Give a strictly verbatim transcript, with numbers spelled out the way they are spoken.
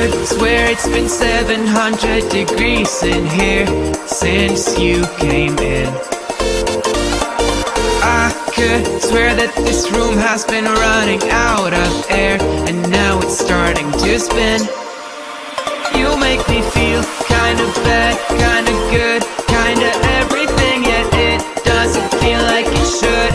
could swear it's been seven hundred degrees in here since you came in. I could swear that this room has been running out of air, and now it's starting to spin. You make me feel kinda bad, kinda good, kinda everything, yet it doesn't feel like it should.